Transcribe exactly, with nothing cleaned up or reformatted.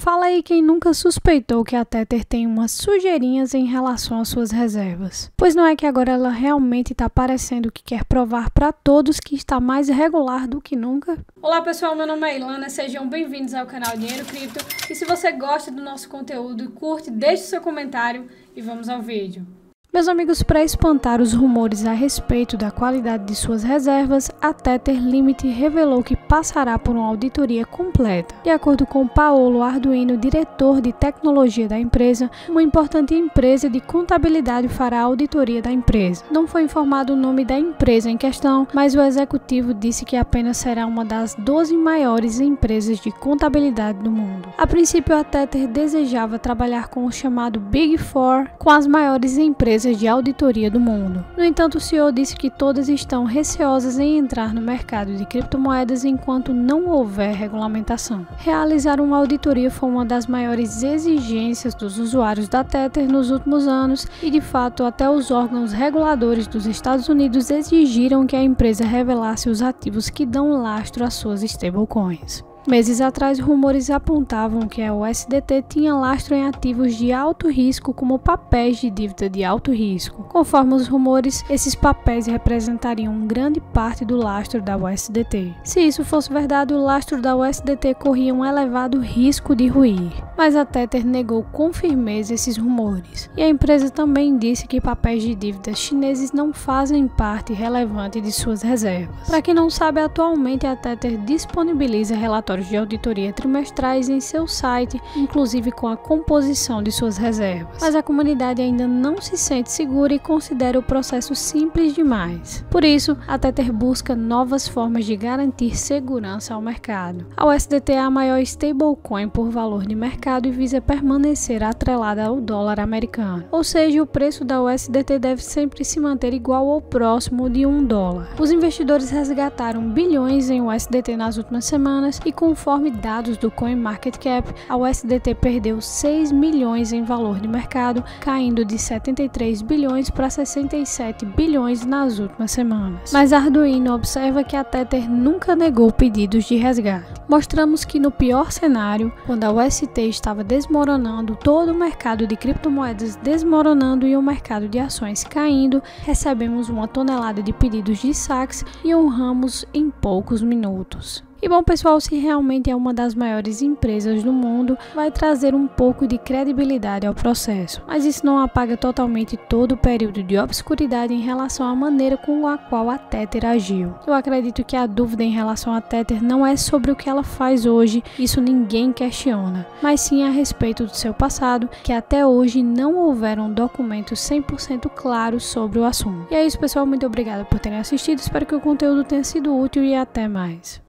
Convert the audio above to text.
Fala aí quem nunca suspeitou que a Tether tem umas sujeirinhas em relação às suas reservas. Pois não é que agora ela realmente está parecendo que quer provar para todos que está mais regular do que nunca? Olá pessoal, meu nome é Ilana, sejam bem-vindos ao canal Dinheiro Cripto. E se você gosta do nosso conteúdo, curte, deixe seu comentário e vamos ao vídeo. Meus amigos, para espantar os rumores a respeito da qualidade de suas reservas, a Tether Limit revelou que passará por uma auditoria completa. De acordo com Paolo Arduino, diretor de tecnologia da empresa, uma importante empresa de contabilidade fará a auditoria da empresa. Não foi informado o nome da empresa em questão, mas o executivo disse que apenas será uma das doze maiores empresas de contabilidade do mundo. A princípio, a Tether desejava trabalhar com o chamado Big Four, com as maiores empresas de auditoria do mundo. No entanto, o C E O disse que todas estão receosas em entrar no mercado de criptomoedas enquanto não houver regulamentação. Realizar uma auditoria foi uma das maiores exigências dos usuários da Tether nos últimos anos e, de fato, até os órgãos reguladores dos Estados Unidos exigiram que a empresa revelasse os ativos que dão lastro às suas stablecoins. Meses atrás, rumores apontavam que a U S D T tinha lastro em ativos de alto risco como papéis de dívida de alto risco. Conforme os rumores, esses papéis representariam grande parte do lastro da U S D T. Se isso fosse verdade, o lastro da U S D T corria um elevado risco de ruir. Mas a Tether negou com firmeza esses rumores. E a empresa também disse que papéis de dívida chineses não fazem parte relevante de suas reservas. Para quem não sabe, atualmente a Tether disponibiliza relatórios de auditoria trimestrais em seu site, inclusive com a composição de suas reservas. Mas a comunidade ainda não se sente segura e considera o processo simples demais. Por isso, a Tether busca novas formas de garantir segurança ao mercado. A U S D T é a maior stablecoin por valor de mercado e visa permanecer atrelada ao dólar americano. Ou seja, o preço da U S D T deve sempre se manter igual ou próximo de um dólar. Os investidores resgataram bilhões em U S D T nas últimas semanas e conforme dados do CoinMarketCap, a U S D T perdeu seis milhões em valor de mercado, caindo de setenta e três bilhões para sessenta e sete bilhões nas últimas semanas. Mas Arduino observa que a Tether nunca negou pedidos de resgate. Mostramos que no pior cenário, quando a U S T estava desmoronando, todo o mercado de criptomoedas desmoronando e o mercado de ações caindo, recebemos uma tonelada de pedidos de saques e honramos em poucos minutos. E bom pessoal, se realmente é uma das maiores empresas do mundo, vai trazer um pouco de credibilidade ao processo. Mas isso não apaga totalmente todo o período de obscuridade em relação à maneira com a qual a Tether agiu. Eu acredito que a dúvida em relação à Tether não é sobre o que ela faz hoje, isso ninguém questiona, mas sim a respeito do seu passado, que até hoje não houveram documentos cem por cento claros sobre o assunto. E é isso pessoal, muito obrigada por terem assistido, espero que o conteúdo tenha sido útil e até mais.